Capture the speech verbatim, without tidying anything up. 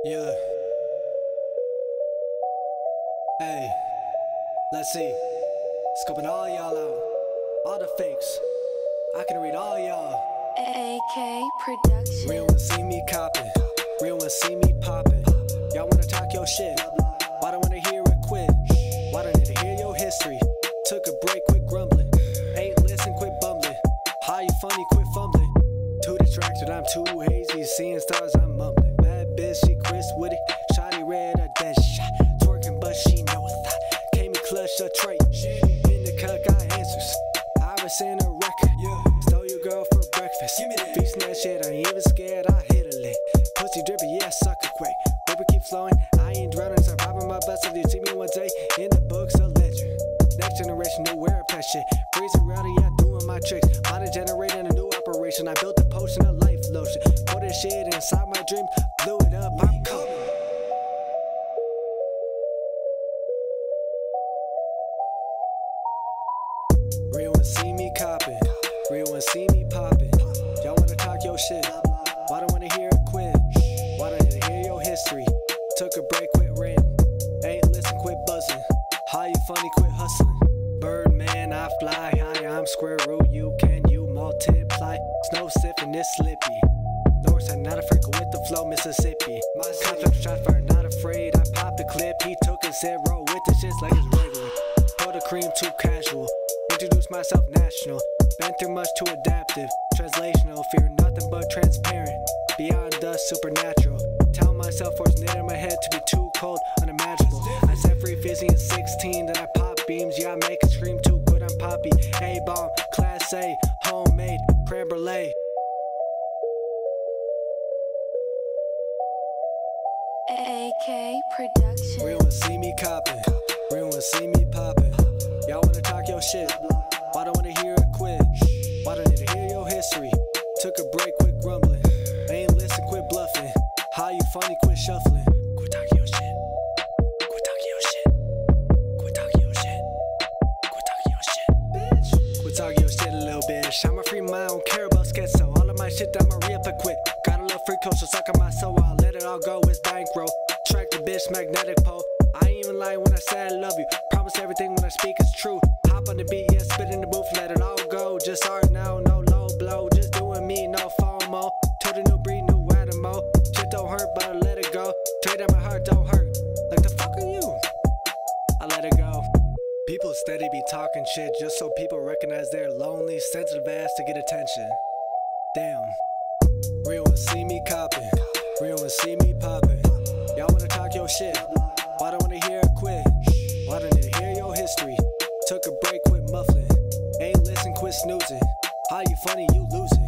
Yeah. Hey, let's see. Scoping all y'all out. All the fakes. I can read all y'all. A K Production. Real ones see me copping. Real ones see me popping. Y'all wanna talk your shit. Why don't wanna hear it quit? Why don't need to hear your history? Took a break, quit grumbling. Ain't listen, quit bumbling. How you funny, quit fumbling. Too distracted, I'm too hazy. Seeing stars, I'm mumbling. Bad bitch, she Chris with it. Shotty red, a dead shot. Twerking, but she knows that. Came in clutch, a trait. In the cut, got answers. I was in a record. Stole your girl for breakfast. Feasting that shit, I ain't even scared. I hit a lick. Pussy drippy, yeah, sucker quick. River keep flowing. I ain't drowning, surviving my best. If you see me one day in the books, a legend. Next generation, new wear up that shit. Freeze around it, yeah, doing my tricks. Modern generating a new operation. I built a potion of life lotion. Put this shit inside my dream, blew it up. I'm coming. Real ones see me copping. Real ones see me popping. Y'all wanna talk your shit. Why don't wanna hear it quit? Why don't need to hear your history? Took a break, quit ranting. Ain't listen, quit buzzing. How you funny, quit hustling. Birdman, I fly high. I'm square root, you can you multiply. Snow sipping, this slippy. Northside, not afraid, go with the flow, Mississippi. Cops after shots fired, not afraid. I popped the clip, he took it, said roll with the shits like it's regular. Pour the cream, too casual. Introduce myself national. Been through much, too adaptive. Translational, fear nothing but transparent. Beyond the supernatural. Tell myself what's knit in my head to be too cold, unimaginable. I set free fizzy at sixteen, then I pop beams. Yeah, I make it scream too good, I'm poppy. A-bomb, class A, homemade, creme brulee. A K Production. Real ones see me copping. Real ones see me popping. Y'all wanna talk your shit. Why don't wanna hear it quit? Why don't need to hear your history? Took a break, quit grumbling. Ain't listen, quit bluffing. How you funny, quit shuffling. Quit talking your shit. Quit talking your shit. Quit talking your shit. Quit talking your shit. Bitch. Quit talking your shit a little bitch. I'm a free mind, I don't care about schizo. All of my shit, I'm a re-up and quit. Got a little free coach, so suck on my soul. I'll let it all go, it's bankroll. Track the bitch, magnetic pole. I ain't even lie when I say I love you. Promise everything when I speak is true. Hop on the beat, yeah, spit in the booth, let it all go. Just art now, no low blow. Just doing me, no FOMO. To the new breed, new animal. Shit don't hurt, but I let it go. Trade that my heart don't hurt. Like the fuck are you? I let it go. People steady be talking shit just so people recognize they're lonely, sensitive ass to get attention. Damn. Real ones see me copping. Real ones see me popping. Y'all wanna talk your shit. Why don't wanna hear it quit? Why don't need to hear your history? Took a break, quit muffling. Ain't listen, quit snoozing. How you funny, you losing.